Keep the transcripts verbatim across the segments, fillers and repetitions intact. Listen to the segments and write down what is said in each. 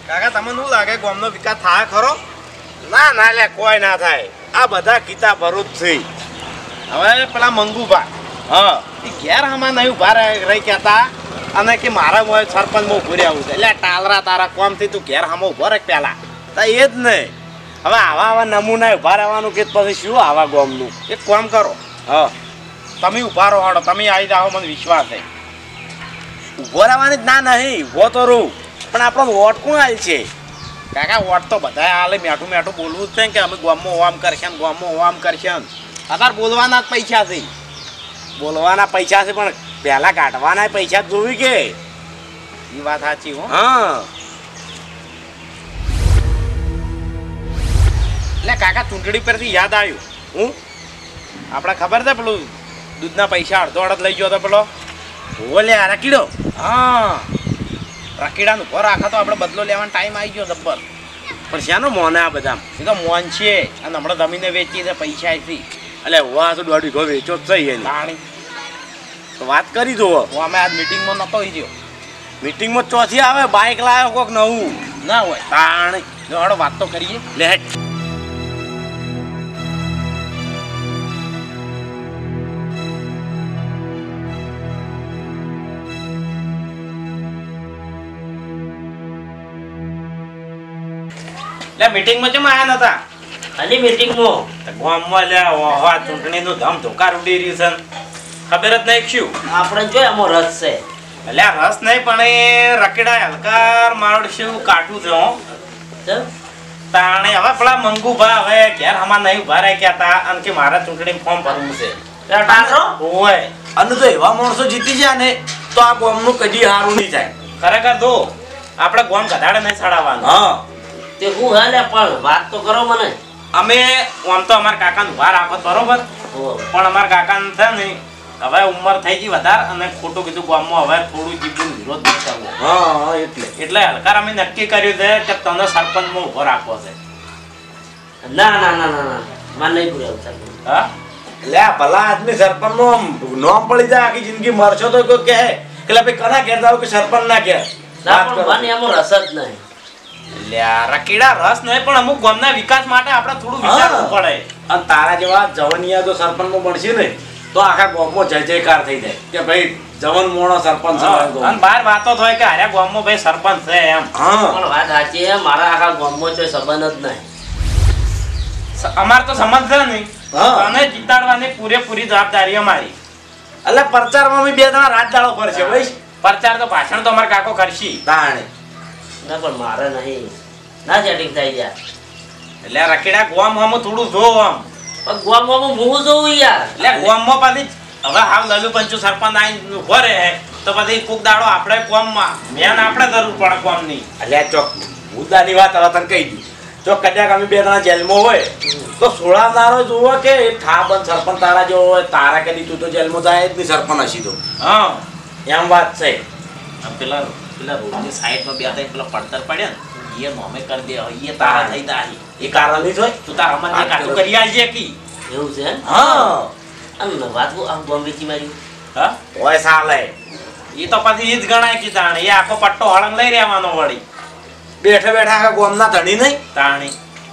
કાકા તમને શું લાગે ગામનો વિકાસ થાય ખરો? ના ના લે કોઈ ના થાય. આ બધા કિતા ભરૂચ થઈ. હવે પેલા મંગુભા હા એ ઘેર હમણાં નહીં ઉભા રહી કહેતા અને કે મારા મોય સરપંચ માં ઉભું રહેવું છે. એટલે ટાલરા તારા કોમથી તું ઘેર હમણાં ઉભો રહે પેલા તો એ જ નહીં. હવે આવા આવા નમૂના ઉભા રહેવાનું કે પછી શું આવા ગામનું? એક કામ કરો, હા તમે ઉભા રહો હાડો, તમે આવી જાઓ, મને વિશ્વાસ છે. ઉભો રહેવાની જ ના નહીં, ઉભો તો રહું, પણ આપણો વોટ કોણ હાલ છે? કાકા વોટ તો બધા હાલે, મેઠું મેઠું બોલવું જ છે કે અમે ગામમાં ઓમ કરશે ને ગામમાં ઓમ કરશે ને. અત્યારે બોલવાના જ પૈસા છે. બોલવાના પૈસા છે પણ પહેલા કાઢવાના પૈસા જોવી કે? એ વાત સાચી હો. હા એટલે કાકા ચૂંટણી પરથી યાદ આવ્યું, હું આપણે ખબર છે પેલું દૂધના પૈસા અડધો અડધ લઈ ગયો હતો પેલો. ઓલે આ રકીડો. હા રકીડાનો ઉભો રાખો તો આપણે બદલો લેવાનો ટાઈમ આવી ગયો જબ્બર. પણ શાનો મોને આ બધા? એ તો મોન છે અને હમણાં જમીને વેચી છે પૈસા આવી. એટલે વાહ તો દોઢ વીઘો વેચો જ થઈ એની પાણી તો વાત કરી જુઓ. હું અમે આજ મિટિંગમાં નહોતો ગયો. મીટિંગમાં ચોથી આવે બાઇક લાવ્યો કોક નવું ના હોય તાણ. જો હળો વાત તો કરીએ. લે એટલે મિટિંગમાં કેમ આવ્યા નતા? આની મીટિંગમાં ગામમાં લે ઓહા ચૂંટણીનું ધમ ધોકાર ઉડી રહ્યું છે, ખબર જ નહીં શું. આપણે જો એમાં રસ છે. એટલે આ રસ નહીં પણ એ રકેડા હલકાર મારડશું કાઠું છે હો. ચલ તાણે હવે પેલા મંગુભા હવે ઘેર હમણાં નહીં ઉભા રહી ગયા હતા અને કે મારા ચૂંટણી ફોર્મ ભરવું છે. ટાટરો ઓય અને તો એવા માણસો જીતી જાય ને તો આ ગામનું કદી હારું નહીં થાય. ખરેખર તો આપણે ગામ ગધાડે નહીં ચડાવવાનું. હા તે હું હાલે પણ વાત તો કરો મને. અમે આમ તો અમારા કાકાને ઉભા રાખો બરોબર, હો પણ અમારા કાકાને છે ને હવે ઉંમર થઈ ગઈ વધારે અને ખોટું કીધું ગામમાં હવે થોડું જીવનું વિરોધ નહીં કરવો. હા એટલે એટલે હલકાર અમે નક્કી કર્યું છે કે તને સરપંચમાં ઉભો રાખવો છે. ના ના ના ના ના માર નહીં પૂર્યા ઉતાર. હા એટલે આ ભલા આદમી સરપંચ નું નામ પડી જાય આખી જિંદગી મરશો તો કોઈ કહે કે લે ભાઈ કના ઘેર જાવ કે સરપંચ ના ઘેર. ના પણ મને એમાં રસ જ નહીં. એટલે આ રકીડા રસ નહીં પણ અમુક ગામના વિકાસ માટે આપણે થોડું વિચારવું પડે. અને તારા જેવા જવનિયા તો સરપંચમાં બનશે ને તો આખા ગામમાં જય જયકાર થઈ જાય કે ભાઈ જવન મોણો સરપંચ છે. અને બહાર વાતો થાય કે હાર્યા ગામમાં ભાઈ સરપંચ છે એમ. હા પણ વાત સાચી છે, મારા આખા ગામમાં કોઈ સંબંધ જ નહીં. અમાર તો સમજ છે નહીં. હા. અને જીતાડવાની પૂરેપૂરી જવાબદારી અમારી. એટલે પ્રચારમાં બી બે જણા રાત દાડો કરશે ભાઈ. પ્રચાર તો ભાષણ તો અમારા કાકો કરશી. તાણે ના પણ મારે નહીં, ના સેટિંગ થઈ ગયા. એટલે આ રકીડા ગામ હમ થોડું જોવો આમ. પણ ગામમાં હું જોઉં યાર. એટલે ગામમાં પાછી હવે હાવ લલુ પંચુ સરપંચ આવીને ઉભો રહે તો પછી કોક દાડો આપણે ગામમાં મેન આપણે જરૂર પડે ગામની. એટલે ચોક મુદ્દાની વાત હવે તને કહી દી. જો કદાચ અમે બે જણા જેલમાં હોય તો સોળાવનારો જોવો કે ઠા બંધ સરપંચ તારા જેવો હોય તારા કદી તું તો જેલમાં જાય જ નહીં સરપંચ હશી તો. હા એમ વાત છે. આમ પેલા પેલા રોડની સાઈડમાં બે ત્રણ પેલા પડતર પડ્યા ને એ નોમે કરી દે, એ તારા થઈ જાય. એ કારણ નહીં હોય તું તારા મન કાટું કરી આલજે કી. એવું છે એમ? હા અને વાત હું આમ ગામ વેચી માર્યું. હા ઓય સાલે એ તો પછી એ જ ગણાય કે તાણે એ આખો પટ્ટો હળંગ લઈ રહેવાનો વળી બેઠા બેઠા આખા ગામના ધણી નહીં તાણી.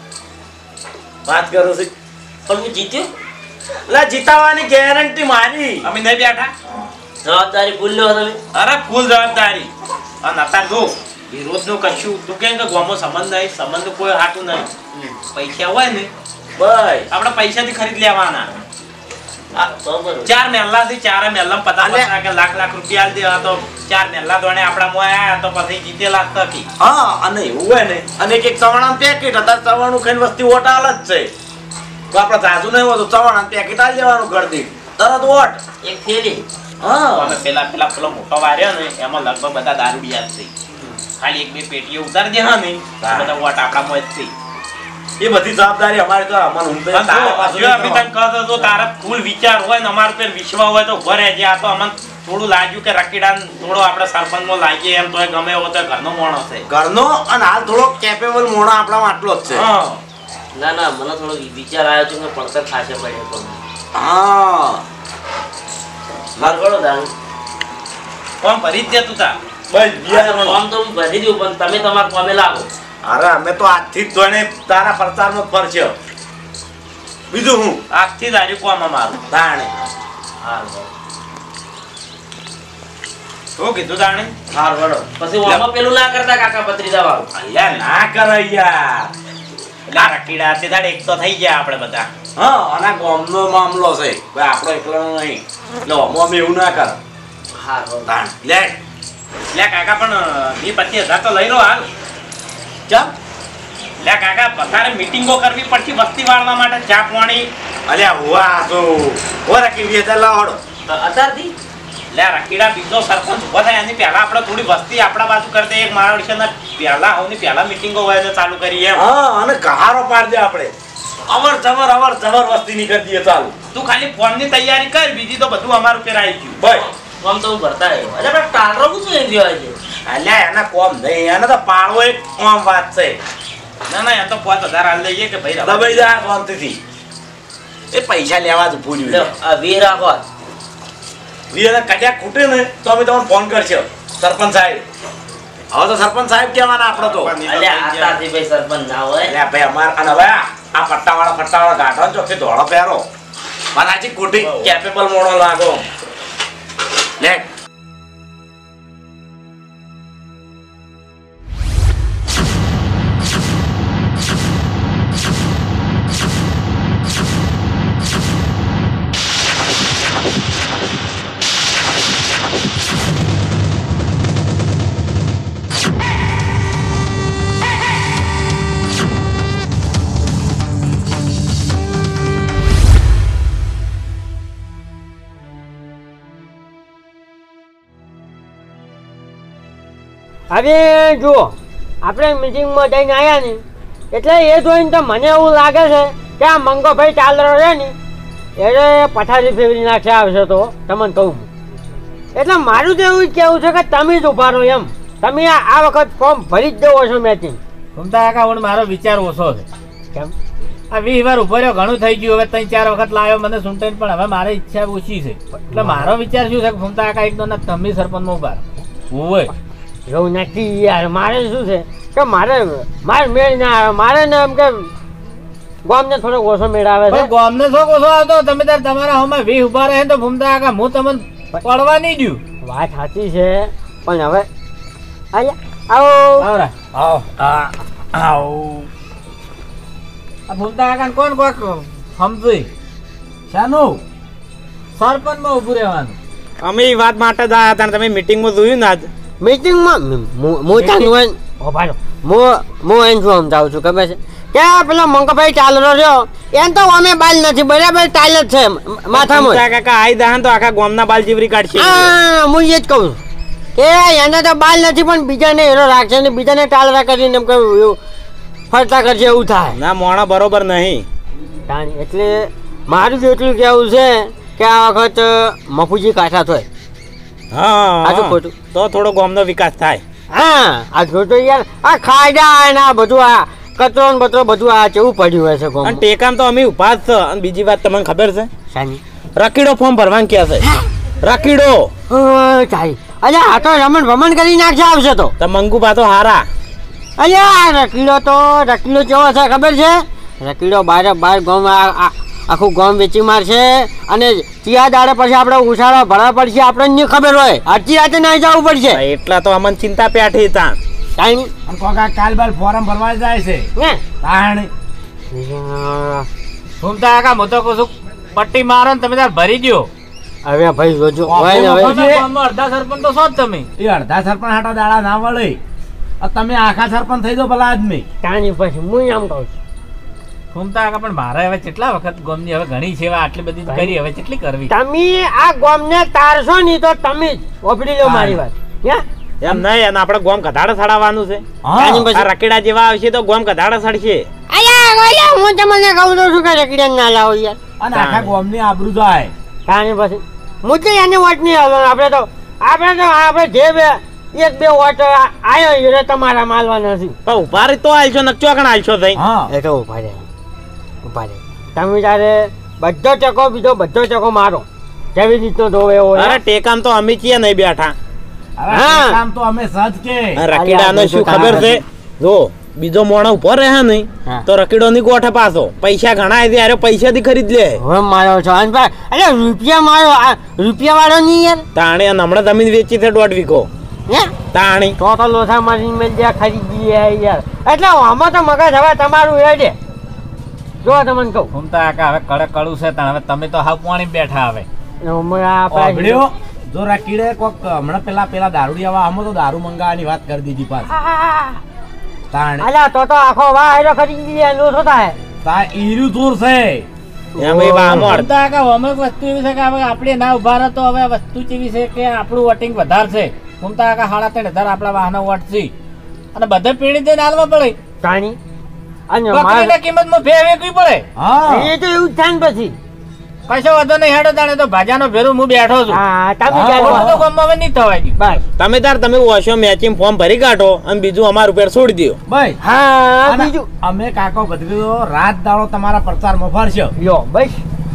વાત કરું છું. પણ હું જીત્યો. એટલે જીતાવાની ગેરંટી મારી. અમે નહીં બેઠા. જવાબદારી ભૂલ લો તમે. અરે ફૂલ જવાબદારી. અને અત્યારે જો વિરોધનું કશું તું કેમ કે ગામમાં સંબંધ નહીં, સંબંધ કોઈ હાટું નહીં. પૈસા હોય ને ભાઈ આપણે પૈસાથી ખરીદ લેવાના. હા તો બરોબર. ચાર મહેલા થી ચાર મહેલા પચાસ પચાસ કે લાખ લાખ રૂપિયા આલી દેવા તો ચાર મહેલા દોડે આપણા મોં આયા તો પછી જીતેલા જ નથી. હા અને એવું હોય ને અને એક એક ચવાણા પેકેટ હતા, ચવાણું ખાઈને વસ્તી વોટ આલ જ છે. તો આપણે જાજુ નહીં હોય તો ચવાણા પેકેટ આલી દેવાનું ગળદી તરત વોટ. એક થેલી. હા અમે પેલા પેલા પેલો મોટો વાર્યો ને એમાં લગભગ બધા દારૂડિયા જ થઈ. ખાલી એક બે પેટીઓ ઉતારી દે હા ને બધા વોટ આપણા મોં જ થઈ. એ બધી જવાબદારી અમારી તો અમન હું પણ તારા પાછું અમે તને કહો તો તારા ફૂલ વિચાર હોય ને અમારા પર વિશ્વાસ હોય તો ઘરે જે આ તો અમને થોડું લાગ્યું કે રકીડા થોડો આપણે સરપંચમાં લાગીએ એમ તો ગમે એવો તો ઘરનો માણસ છે. ઘરનો અને હાલ થોડો કેપેબલ મોણો આપણામાં આટલો જ છે. હા ના ના મને થોડો વિચાર આવ્યો છે કે પડતર ખાશે પડે પણ હા માર ગળો દાન કોણ ભરી જ દે તું તાર. બસ બિયારણ ફોર્મ તો હું ભરી દઉં પણ તમે તમારા કોમે લાવો. અરે અમે તો આજથી જ જોઈને તારા પ્રચારનો જ ફરશે બીજું હું આજથી જ આજે કોમ અમારું તાણે હા બરોબર. શું કીધું તાણે હા બરોબર. પછી ઓમાં પેલું ના કરતા કાકા ભત્રીજા વાળું. અલ્યા ના કરે યાર એટલે રકીડા તે દાડે એક તો થઈ ગયા આપણે બધા. હા આના ગામનો મામલો છે ભાઈ આપણો એકલાનો નહીં એટલે આમાં અમે એવું ના કર હા બરોબર. તાણ લે લે કાકા પણ વી પચીસ હજાર તો લઈ લો હાલ. ચમ લે કાકા બધાને મીટિંગો કરવી પડશે વસ્તી વાળવા માટે ચા પાણી. અલ્યા હુઆ તો હો રાખી વીસ હજાર લાવડો તો અત્યારથી લે રકીડા બીજો સરપંચ ઉભો થાય એની પહેલા આપણે થોડી વસ્તી આપણા બાજુ કરી દે. એક મારા વિષયના પહેલા હોની પહેલા મીટિંગો હોય તો ચાલુ કરીએ એમ. હા અને કહારો પાડજે આપણે અવર જવર અવર જવર વસ્તી ની કરી દઈએ ચાલુ તું ખાલી ફોનની તૈયારી કર બીજી તો બધું અમારું ઉપર આવી ગયું. ભાઈ આમ તો હું ભરતા આવ્યો. અરે આપણે ટાળરો શું એમ કહેવાય છે? અલ્યા એના કોમ નહીં એને તો પાડવો એક કોમ વાત છે ના ના એ તો પાંચ હજાર હાલ લઈએ કે ભાઈ રવા. દબાઈ જા શાંતિથી એ પૈસા લેવા જ ભૂલ્યું લ્યો, આ વીસ રાખો. વીસ કદાચ ખૂટે ને તો અમે તમને ફોન કરશો સરપંચ સાહેબ. હવે તો સરપંચ સાહેબ કહેવાના આપણે તો અલ્યા આતાથી ભાઈ સરપંચ ના હોય. અલ્યા ભાઈ અમાર અને હવે આ પટ્ટાવાળા પટ્ટાવાળા ગાંઠો ને ચોખ્ખી ધોળો પહેરો મારાથી ખોટી કેપેબલ મોડો લાગો લે હવે જુઓ આપણે મિટિંગમાં જઈને આવ્યા ને એટલે એ જોઈને તો મને એવું લાગે છે કે આ મંગોભાઈ ચાલરો છે ને એટલે પથારી ફેરવી નાખશે આવશે તો તમને કહું. એટલે મારું તો એવું જ કહેવું છે કે તમે જ ઉભા રહો એમ. તમે આ આ વખત ફોર્મ ભરી જ દેવો છો મેચિંગ. ઘૂમતા કાકા પણ મારો વિચાર ઓછો છે. કેમ? આ વીસ વાર ઉભો રહ્યો ઘણું થઈ ગયું. હવે ત્રણ ચાર વખત લાવ્યો મને સુંટાઈને પણ હવે મારી ઈચ્છા ઓછી છે. એટલે મારો વિચાર શું છે કે ઘૂમતા કાકા એક દોના તમે સરપંચમાં ઉભા રહો. હોય એવું નથી યાર. મારે શું છે કે મારે મારે મેળ ના આવે. મારે ને એમ કે ગામને થોડો ઓછો મેળ આવે છે. પણ ગામને શોખ ઓછો આવતો તમે તાર તમારા હોમાં વીસ ઉભા રહે તો ઘૂમતા કાકા હું તમને પડવા નહીં દઉં. વાત સાચી છે પણ હવે આયા આવો આવરા આવો આ આવો આ ઘૂમતા કાકા કોણ કોક સમજી શાનું સરપંચમાં ઊભું રહેવાનું. અમે એ વાત માટે જ આવ્યા હતા તમે મીટિંગમાં જોયું ને આજ મીટિંગમાં હું ચાલુ હોય ઓ ભાઈ હું હું એને શું સમજાવું છું ખબર છે કે પેલો મંગભાઈ ચાલરો રહ્યો એને તો અમે બાલ નથી બરાબર ચાલ જ છે માથામાં. કાકા આઈ દહન તો આખા ગામના બાલ જીવરી કાઢશે. હા હું એ જ કહું છું કે એને તો બાલ નથી પણ બીજાને હેરો રાખશે ને બીજાને ટાલરા કરીને એમ કહ્યું એવું ફરતા કરશે એવું થાય. ના મોણા બરોબર નહીં. તાણી એટલે મારું તો એટલું કહેવું છે કે આ વખત મફુજી કાઠા થાય. હા આ તો ખોટું તો થોડો ગામનો વિકાસ થાય. હા આ જોતો યાર આ ખાડા ને આ બધું આ કચરો ને બચરો બધું આ કેવું પડ્યું હોય છે ગામ. અને ટેકામ તો અમે ઉભા જ છે. અને બીજી વાત તમને ખબર છે શાની રકીડો ફોર્મ ભરવાનું કે છે રકીડો. ચાલી અલ્યા આ તો રમણ ભમણ કરી નાખશે આવશે તો તો મંગુભા તો હારા. અલ્યા રકીડો તો રકીડો કેવો છે ખબર છે? રકીડો બાર બાર ગામ આખું ગામ વેચી મારશે અને ચિયા દાડે પછી આપણે ઉછાળા ભરવા પડશે આપણને નહીં ખબર હોય અડધી રાતે ના જવું પડશે. એટલા તો અમને ચિંતા પેઠી ત્યાં કાંઈ અને કોકા કાલ બાલ ફોરમ ભરવા જાય છે ને તાણ ઘૂમતા કાકા હું તો કહું છું પટ્ટી મારો ને તમે તાર ભરી દો. હવે ભાઈ જોજો હોય ને હવે ગામમાં અડધા સરપંચ તો છો જ તમે. એ અડધા સરપંચ હાટા દાડા ના વળે તમે આખા સરપંચ થઈ દો ભલા આદમી. કાંઈ પછી હું એમ કહું છું ઘૂમતા કાકા પણ મારે હવે કેટલા વખત ગામની હવે ઘણી સેવા આટલી બધી કરી હવે કેટલી કરવી. તમે આ ગામને તારશો નહીં તો તમે જ ઓપડી લો મારી વાત. એમ નહીં અને આપણે ગોમ કધાડે સડાવવાનું છે. આ રકેડા જેવા આવશે તો ગોમ કધાડે સડશે. અલ્યા હું તમને કહું તો છું કે રકીડા ના લાવો યાર. અને આખા ગામની આબરૂ જાય. કાંઈ પછી હું તો એને વોટ નહીં આવવાનો. આપણે તો આપણે તો આપણે જે બે એક બે વોટ આવ્યો એટલે તમારા માલવા નથી. પણ ઉભા રહી તો આલશો ને ચોકણ આલશો થઈ. એ તો ઉભા રહે ઉભા રહે તમે તારે બધો ટેકો બીજો બધો ટેકો મારો કેવી રીતનો ધોવે એવો. અરે ટેકામ તો અમે છીએ નહીં બેઠા હવે હા. કામ તો અમે સજ કે રકીડાને શું ખબર છે જો બીજો મોણો ઉભો રહે ને હા. તો રકીડો ની ગોઠે પાછો પૈસા ઘણા છે યાર પૈસા થી ખરીદ લે હવે મારો જવાનભાઈ અરે રૂપિયા મારો આ રૂપિયા વાળો નહીં યાર તાણે અને હમણાં જમીન વેચી છે દોઢ વીઘો હે તાણી તો તો લોથા મારીને મેં જ્યાં ખરીદી લે યાર એટલે આમાં તો મગજ હવે તમારું એ છે જો તમને કહું ઘૂમતા કાકા હવે કડક કડું છે તાણ હવે તમે તો હાવ પાણી બેઠા હવે હમણાં આપણે ઓગળ્યો જો રકીડે કોક હમણાં પેલા પેલા દારૂડિયા આમાં તો દારૂ મંગાવવાની વાત કરી દીધી પાછી તાણે અલ્યા તો તો આખો વાહ એનો ખરીદી લે લોથો થાય તા ઈર્યું દૂર છે એમ ભાઈ બામણ ઘૂમતા કાકા અમુક વસ્તુ એવી છે કે હવે આપણે ના ઉભા રહે તો હવે વસ્તુ કેવી છે કે આપણું વોટિંગ વધારે છે ઘૂમતા કાકા સાડા ત્રણ હજાર આપણા વાહનો વોટ છે અને બધે પીણી દઈને હાલવા પડે તાણી અને બકરીના મારે કિંમતમાં ફેર વેચવી પડે હા એ તો એવું જ થાય ને પછી કશો વાંધો નહીં હેડો તાણે તો ભાજાનો ભેરું હું બેઠો છું હા તમે હા. ચાલો તો ગામમાં હવે નહીં થવાય ગયું. બસ તમે તાર તમે વોશો મેચિંગ ફોર્મ ભરી કાઢો અને બીજું અમારું ઉપર છોડી દો ભાઈ હા અને બીજું અમે કાકો ગધેડો રાત દાડો તમારા પ્રચારમાં ફરશો યો બસ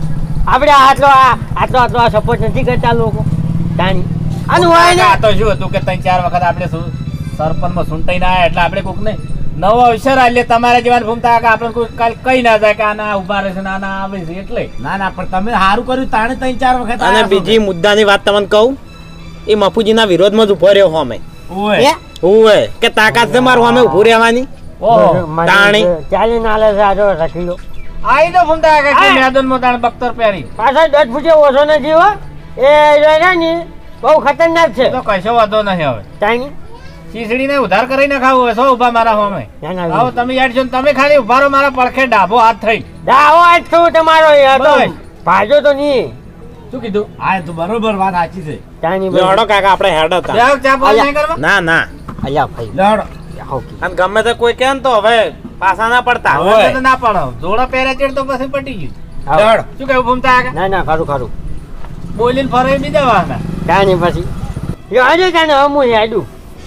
આપણે આટલો આ આટલો આટલો આ સપોર્ટ નથી કરતા લોકો તાણી આનું હોય ને આ તો શું હતું કે ત્રણ ચાર વખત આપણે શું સરપંચમાં ચૂંટાઈને આવ્યા એટલે આપણે કોકને નવો અવસર આલે તમારા જેવા ભૂમતા કે આપણે કોઈ કાલ કઈ ના જાય કે આના ઉભા રહેશે ને આના આવે છે એટલે ના ના પણ તમે સારું કર્યું તાણે ત્રણ ચાર વખત અને આયા છો. બીજી મુદ્દાની વાત તમને કહું એ મફુજીના વિરોધમાં જ ઉભો રહ્યો હોમે ઓય હે? હુંવે કે તાકાત છે મારું હોમે ઉભું રહેવાની ઓહો મારી તાણી. ચાલે નાલે છે આજો રખીલો આઈ તો ભૂમતા કે હા. મેદાનમાં તાણે બખ્તર પહેરી પાછા દસ ફૂટે ઓછો ને જીવો એ રહ્યો ને બહુ ખતરનાક છે તો કશો વાંધો નહીં હવે તાણી ખીચડીને ઉધાર કરીને ખાવું હોય સો ઉભા મારા હોમે ના, ના, આવો તમે યાદ છો ને તમે ખાલી ઉભા રહો મારા પડખે ડાભો હાથ થઈ દાવો આજ શું તમારો યાર તો બસ. ભાજો તો નહીં શું કીધું આ તો બરોબર વાત સાચી છે તાણી લેવડો કાકા આપણે હેડ હતા જાવ ચા પાણી અલ્યા. નહીં કરવા ના ના અલ્યા ભાઈ લેવડો ઓકે અને ગમે તે કોઈ કહે ને તો હવે પાછા ના પડતા હવે. હવે તો ના પાડો જોડા પહેર્યા ચેડ તો પછી પટી ગયું લેવડો શું કેવું ભૂમતા કાકા ના ના ખરું ખરું બોલીને ફરે બીજા વાહના તાણી પછી યો આજે તાને હમું યાડું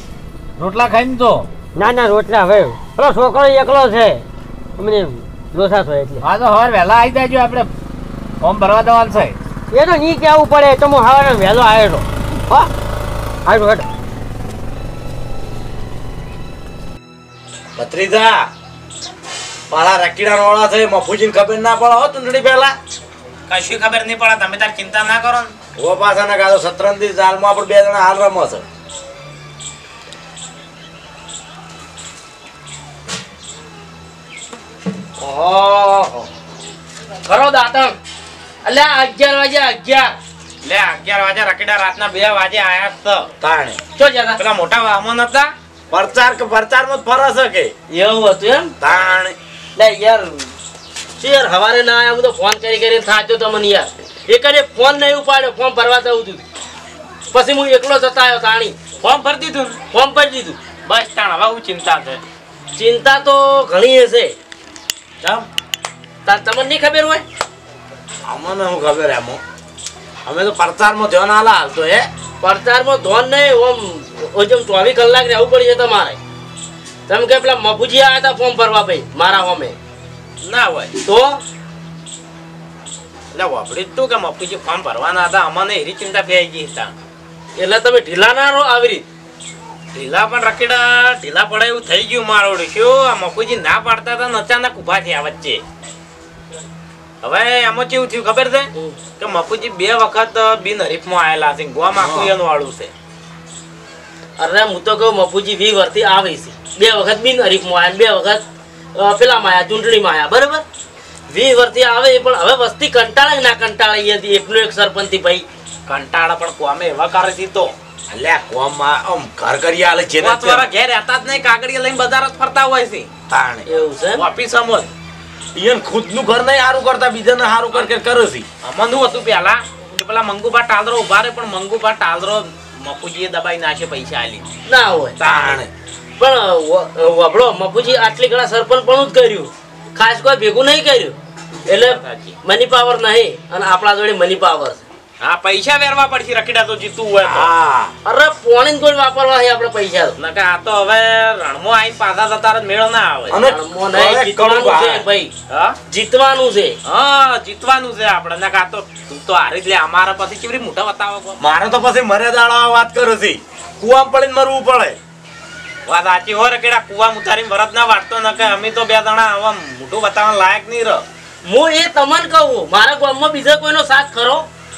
રોટલા ખાઈને તો ના ના રોટલા હવે પેલો છોકરો એકલો છે અમને લોસા થયો એટલે હા તો હવાર વહેલા આવી જાજો આપણે ફોર્મ ભરવા દેવાનું છે એ તો નહીં કહેવું પડે તો હું સવારે વહેલો આવ્યો હતો હો આવ્યો હેઠો ભત્રીજા પાલા રકીડા રોળા છે મફુજીને ખબર ના પડે હો ચૂંટણી પહેલા કશું ખબર નહીં પડે તમે તાર ચિંતા ના કરો ને ઓ પાછા ના કાતો સતરંદી જાલમાં આપણે બે જણા હાલ રમો છે ઓહો ખરો દાતણ અલ્યા અગિયાર વાગે અગિયાર લે અગિયાર વાગે રકીડા રાતના બે વાગે આયા જ તો તાણે ચો જતા પેલા મોટા વાહમાં નતા પ્રચાર કે પ્રચારમાં જ ફરે છે કે એવું હતું એમ તાણે લે યાર શું યાર હવારે ના આવ્યા હું તો ફોન કરી કરીને થાચ્યો તો મને યાર એક જ ફોન નહીં ઉપાડ્યો ફોર્મ ભરવા જવું હતું પછી હું એકલો જતા આવ્યો તાણી ફોર્મ ભરી દીધું ને? ફોર્મ ભરી દીધું બસ તાણ હવે હું ચિંતા છે ચિંતા તો ઘણી હશે કેમ તા- તમને નહીં ખબર હોય અમને શું ખબર એમ અમે તો પ્રચારમાં ધ્યાન આલા હાલ તો હે પ્રચારમાં ધોન નહીં ઓમ ઓમ જેમ ચોવીસ કલાક રહેવું પડશે તમારે તમે કે પેલા મફુજી આવ્યા હતા ફોર્મ ભરવા ભાઈ મારા હોમે ના હોય તો એટલે વાપરી તું કે મફુજી ફોર્મ ભરવાના હતા અમને એરી ચિંતા ફેઈ ગઈ હતા એટલે તમે ઢીલા ના રહો આવી રીત ઢીલા પણ રકીડા ઢીલા પડે એવું થઈ ગયું મારું શું આ મફુજી ના પાડતા હતા ને અચાનક ઉભા થયા વચ્ચે હવે એમાં કેવું થયું ખબર છે કે મફુજી બે વખત બિન હરીફમાં આયેલા છે ગોમ આખું એનું વાળું છે અરે હું તો કહું મફુજી વી વર્ષથી આવે છે બે વખત બિન હરીફમાં આવ્યા બે વખત અ, પેલામાં આવ્યા ચૂંટણીમાં આવ્યા બરાબર વી વર્ષથી આવે પણ હવે વસ્તી કંટાળે કે ના કંટાળે હતી એકનો એક સરપંચથી ભાઈ કંટાળા પણ કોમે એવા કરે છે તો અલ્યા કોમમાં આમ ઘર કરી આલે છે ને પાંચ વાળા ઘેર રહેતા જ નહીં કાગળિયા લઈને બજાર જ ફરતા હોય છે તાણે એવું છે એમ? ઓફિસ સમજ ઈયન ખુદનું ઘર નહીં સારું કરતા બીજાને સારું કર કર કરે છે અમને શું હતું પેલા કે પેલા મંગુભા ટાલરો ઉભા રહે પણ મંગુભા ટાલરો મફુજીએ દબાઈ નાખે પૈસા આલી ના હોય તાણે પણ વ- વભળો મફુજી આટલી ઘણા સરપંચ પણ જ કર્યું ખાસ કોઈ ભેગું નહીં કર્યું એટલે મની પાવર નહીં અને આપણા જોડે મની પાવર છે હા પૈસા વેરવા પડશે રખીડા તો જીતવું હોય તો હા અરે પોણી કોઈ વાપરવા છે આપણે પૈસા તો. નકર આ તો હવે રણમો આઈને પાછા જતા રહે, મેળ ના આવે અને રણમો નહીં, હવે જીતવાનું કડું છે ભાઈ. ભાઈ હા જીતવાનું છે હા જીતવાનું છે આપણે નકર આ તો તું તો હારી જ લે અમારા પછી કેવી રીતે મોઢા બતાવો કો? મારે તો પછી મરે દાડા વાત કરે છે કુવામાં પડીને મરવું પડે. વાત સાચી હો રખીડા, કુવા ઉતારીને વરત ના વાટતો ન કે અમે તો બે જણા આવા મોઢું બતાવવા લાયક નહીં રહ. હું એ તમને કહું, મારા ગામમાં બીજા કોઈનો સાથ ખરો?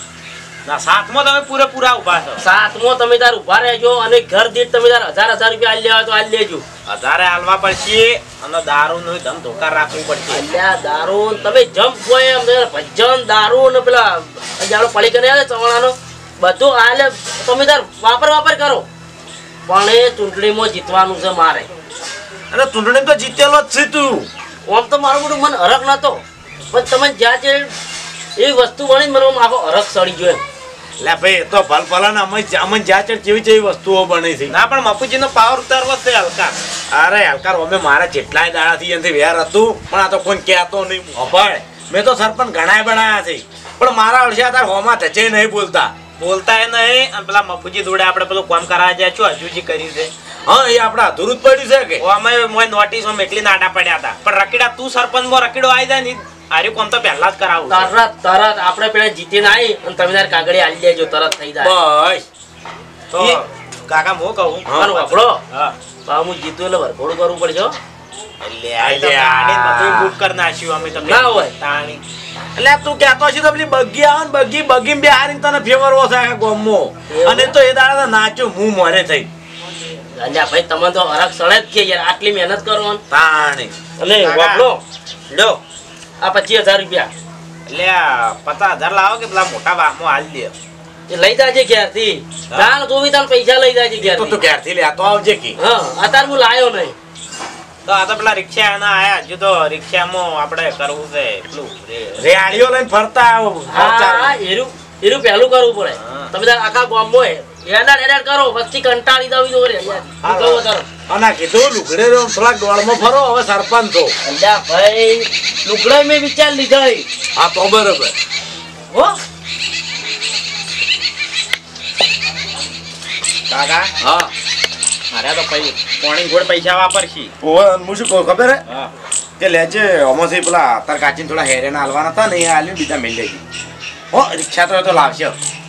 ના સાથમાં તમે પૂરેપૂરા ઉભા છો. સાતમો તમે તાર ઉભા રહેજો અને ઘર દીઠ તમે તાર હજાર હજાર રૂપિયા આલી લેવા તો આલી લેજો. હજારે હાલવા પડશે અને દારૂ નું ધમ ધોકા રાખવું પડશે. અલ્યા દારૂ તમે જમ્પ હોય એમ ભજન દારૂ ને પેલા જાડો પડી કરીને આવે ચવાણાનો બધું આલે તમે તાર વાપર વાપર કરો, પણ એ ચૂંટણીમાં જીતવાનું છે મારે. અને ચૂંટણી તો જીતેલો જ છે તું. આમ તો મારું બધું મને હરખ નતો, પણ તમે જ્યાં છે એ વસ્તુ બની મને આખો હરખ સડી ગયો એમ. લે ભાઈ તો ભલ ભલાને અમે અમે જ્યાં ચડ કેવી જેવી વસ્તુઓ બની છે. ના પણ મફુજી નો પાવર ઉતારવો છે હલકા. અરે હલકાર અમે મારા જેટલાય દાડાથી એનાથી વેર હતું, પણ આ તો કોઈ કહેતો નહીં. અભળ મેં તો સરપંચ ઘણાય બનાયા છે, પણ મારા અડસા તાર હોમાં ધચે નહીં બોલતા. બોલતા એ નહીં. અને પેલા મફુજી જોડે આપણે પેલું કામ કરાવવા જાય છો હજુ જે કર્યું છે. હા એ આપણે અધૂરું જ પડ્યું છે કે ઓ અમે મોય નોટિસો મેકલી નાડા પડ્યા હતા, પણ રકીડા તું સરપંચ માં રકીડો આવી જાય ને આર્યું કામ તો પહેલા જ કરાવું છે. તરત તરત આપણે પેલા જીતીને આવી અને તમે તાર કાગળે આલી દેજો, તરત થઈ જાય. બસ તો કાકા હું કહું મારું વાપરો હા પાછું હું જીતું એટલે વરઘોડું કરવું પડશે હો. એટલે આ તો ગાડી બધું બુક કરી નાખ્યું અમે તો. ના હોય. તાણી એટલે તું કહેતો છે તો પેલી બગી આવે ને બગી બગી બે હારીને તને ફેવરવો છે આખા ગામમાં. અને તો એ દાડા નાચ્યો હું મોરે થઈ. અલ્યા ભાઈ તમે તો હરખ સળે જ કે યાર, આટલી મહેનત કરો ને. તાણી અને વાપરો લો આ પચીસ હજાર રૂપિયા એટલે આ પચાસ હજાર લાવો કે પેલા મોટા વાહમાં હાલ દે. એ લઈ જાજે ઘેરથી. દાન જોવી તાર પૈસા લઈ જાજે તો તું ઘેરથી. ઘેરથી લે તો આવજે કે. હા અત્યારે હું લાયો નહીં. તો આ તો પેલા રિક્ષા એના આયા, હજુ તો રિક્ષામાં આપણે કરવું છે પેલું રે- રેડીઓ લઈને ફરતા આવો. હા એરું એરું પહેલું કરવું પડે. હા. તમે તાર આખા ગામમાં એડાડ એડાડ કરો, વસ્તી કંટાળી દવી દો રે યાર. હું કહું તારો. અને કીધું લુગડે રો થોડાક દોડમાં ફરો હવે સરપંચ છો. અલ્યા ભાઈ લુગડાઈ મેં વિચાર લીધા હે. હા તો બરોબર. હો કાકા હા મારે તો પૈ પોણી ગોળ પૈસા વાપરશી. ઓવે હું શું કહું ખબર હે હા કે લેજે આમાંથી પેલા તાર કાચીને થોડા હેરેના હાલવાના હતા ને એ હાલ્યું બીજા મેળ લેજે. હો રિક્ષા તો એ તો લાવશે.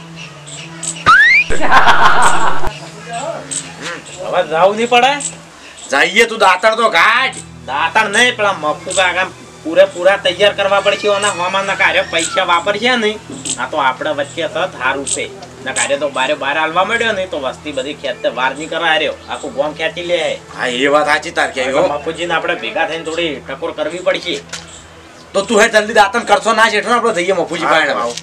હવે જવું નહીં પડે. જઈએ તું દાતર તો ગાઢ. દાતાર નહીં પેલા મફુ કાકા પૂરેપૂરા તૈયાર કરવા પડશે. અને હવામાનના કાર્ય પૈસા વાપરશે નહીં. આ તો આપણે વચ્ચે તો સારું છે ના કાર્ય તો બારે બાર હાલવા મળ્યો નહીં તો વસ્તી બધી ખેત વાર નહીં કરવા રહ્યો, આખું ગોમ ખેંચી લે. હા એ વાત સાચી તાર કે મફુજીને આપણે ભેગા થઈને થોડી ટકોર કરવી પડશે. તો તું હે જલ્દી દાતન કરશો ના શેઠો ને આપણે જઈએ મફુજી પાસે.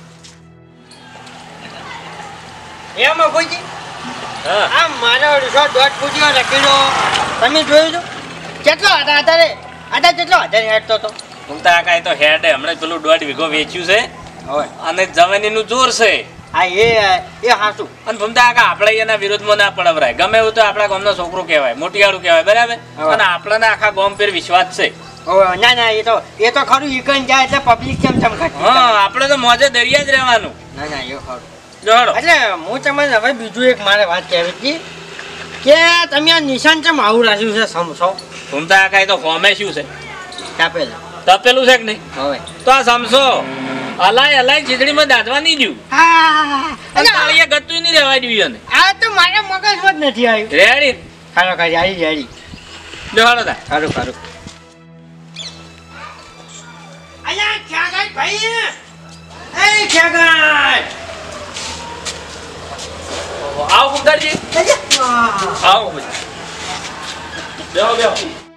એ મફુજી હા આ મારો અઢીસો દોઢ ફૂટ્યો રખીડો તમે જોયું છો કેટલો હતા અત્યારે અત્યારે કેટલો હજાર હેઠતો હતો. ઘૂમતા કાંઈ તો હેડ હમણાં પેલું દોઢ વીઘો વેચ્યું છે હવે અને જમીનનું જોર છે. આ એ એ હાસું અને ભૂમતા કાકા આપણે એના વિરોધમાં ના પડવરાય. ગમે એવું તો આપણા ગામનો છોકરો કહેવાય, મોટિયાળું કહેવાય, બરાબર. હા. અને આપણને આખા ગામ પર વિશ્વાસ છે. હવે ના ના એ તો એ તો ખરું ઈકન જાય એટલે પબ્લિક કેમ ચમકાતી હા આપણે તો મોજે દરિયા જ રહેવાનું. ના ના એ ખરું. જો હેડો. એટલે હું તમને હવે બીજું એક મારે વાત કહેવી હતી કે તમે આ નિશાન ચમ આવું રાખ્યું છે સમસો ભૂમતા કાંઈ તો હોમે શું છે, કાપેલા તપેલું છે કે નહીં? હવે તો આ સમસો હલાય હલાય ખીચડીમાં દાદવા નહીં દઉં. હા તાળીએ ગતું નહીં રહેવા દઉં એને. આ તો મારા મગજમાં જ નથી આવ્યું. રેડી ખારો ખારી આવી રેડી જો હેડો તા. ખારું ખારું અલ્યા ખ્યાગાઈ ભાઈ એ ખ્યાગાઈ આવો ભૂમતાજી, આવો પછી. બેહો બેહો.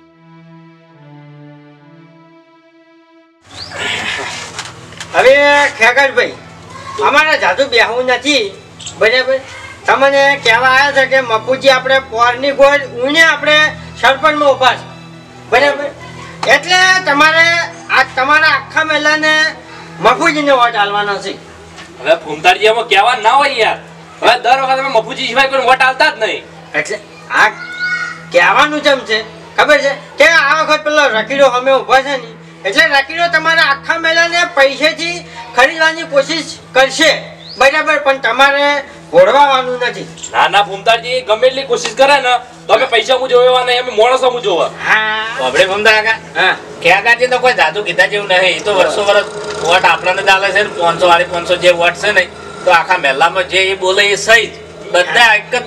હવે ખેગારભાઈ અમારે જાદુ બેહવું નથી બરાબર. તમને કહેવા આવ્યા છે કે મફુજી આપણે પોરની ગોળ ઉને આપણે સરપંચમાં ઉભા છે બરાબર. એટલે તમારે આ તમારા આખા મેલાને મફુજીને વોટ આલવાનો છે. હવે ભૂમતાજી એમાં કહેવા ના હોય યાર. હવે દર વખત અમે મફુજી સિવાય કોઈ વોટ આલતા જ નહીં. એટલે આ કહેવાનું જેમ છે ખબર છે કે આ વખત પેલો રકીડો અમે ઉભા છે ને એટલે રકીડો તમારા આખા મેલાને પૈસેથી ખરીદવાની કોશિશ કરશે બરાબર, પણ તમારે ઘોડવાનું નથી. ના ના ભૂમતાજી ગમે એટલી કોશિશ કરે ને તો અમે પૈસા હું જોવા નહીં, અમે માણસો હું જોવા. હા આપણે ભૂમતા કાકા હા ખેગાજી તો કોઈ જાદુ કીધા જેવું નહીં. એ તો વર્ષો વર્ષ વોટ આપણને ચાલે છે ને પાંચસો વાળી પાંચસો જે વોટ છે ને તો આખા મહેલામાં જે એ બોલે એ સહી જ બધા એક જ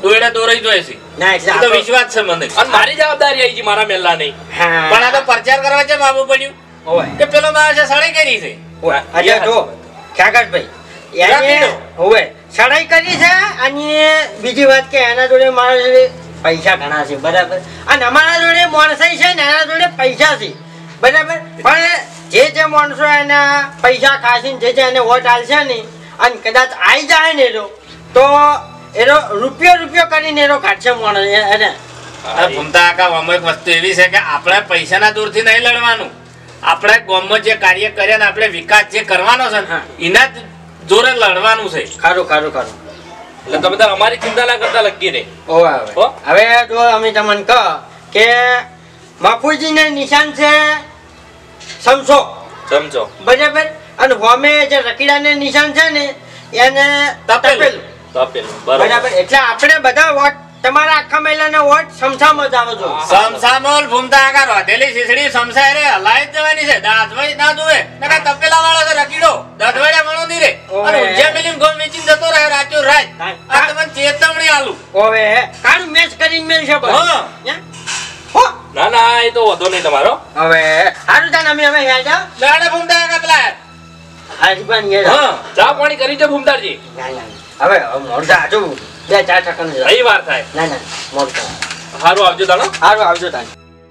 દોયડા દોરાઈ જોય છે ના એટલે એ તો આપણો- વિશ્વાસ છે મને અને મારી જવાબદારી આવી છે મારા મેલ્લા નહીં. હા. પણ આ તો પ્રચાર કરવા છે બાબુ પડ્યું ઓવે. કે પેલો માણસ છે સળી કરી છે ઓવે. અરે જો ખ્યાકરભાઈ રાખી એને દો. હોવે સડાઈ કરી છે અને બીજી વાત કે એના જોડે મારા જોડે પૈસા ઘણા છે બરાબર અને અમારા જોડે માણસાઈ છે ને એના જોડે પૈસા છે બરાબર પણ જે જે માણસો એના પૈસા ખાસીને જે જે એને વોટ આલશે ને અને કદાચ આવી જાય ને એનો તો એનો રૂપિયો રૂપિયો કરીને એનો કાઢશે માણસ એ- એને આ ભૂમતા કાકા અમુક વસ્તુ એવી છે કે આપણે પૈસાના દૂરથી નહીં લડવાનું આપણે ગામમાં જે કાર્ય કર્યા ને આપણે વિકાસ જે કરવાનો છે ને હા. એના જ જોરે લડવાનું છે ખારું ખારું ખારું એટલે તમે તાર અમારી ચિંતા ના કરતા લગી રે. ઓવે હવે હો? હવે જો અમે તમને કહો કે બાપુજીને નિશાન છે સમસો સમજો. બરાબર અને હોમે જે રકીડાને નિશાન છે ને એને તપેલું. તપેલું તપેલું. બરોબર. બરાબર એટલે આપણે બધા વોટ તમારા આખા મહિલાના વોટ સમસામાં જ આવે છો સમસામોલ ભૂમતા કાકા રોધેલી શીસડી સમસાય રે હલાઈ જ જવાની છે દાંતવાઈ ના જોવે નકા તપેલા વાળો છે રકીડો દાંતવાડે મળો નહીં રે અને ઓવે. ઊંઝા મિલીને ગોમ વેચીને જતો રહે રાચો રાત આ તમને ચેતવણી આલું હવે કાળું મેચ કરીને મેલ છે બસ. હા. હે? હો ના ના એ તો વધો નહીં તમારો. હવે સારું તાન અમે હવે હેડ જાઓ. દાડે ભૂમતા કાકા પેલા હારીબાન હેડ જાઓ. હા ચા પાણી કરી છે ભૂમતારજી. ના ના હવે હવે મોડું થા. હજુ બે ચાર ટકા ને રહી વાર થાય. ના ના મોડું થા. સારું આવજો તાણો. સારું આવજો તાન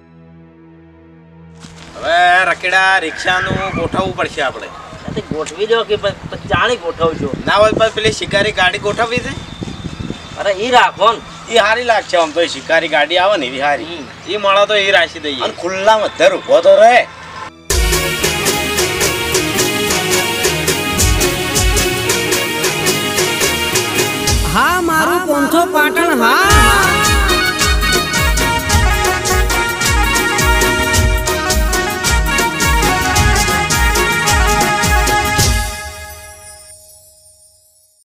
હવે રકેડા રિક્ષાનું ગોઠવવું પડશે આપણે સાથે ગોઠવી દો કે પ- પ- ચાણી ગોઠવજો ના હોય પણ પેલી શિકારી ગાડી ગોઠવવી છે અરે ઈ રાખો ને એ સારી લાગશે આમ તો એ શિકારી ગાડી આવે ને એવી સારી એ મળો તો એ રાશી દઈએ અને ખુલ્લામાં ધર ઉભો તો રહે હા મારું પોંથો પાટણ હા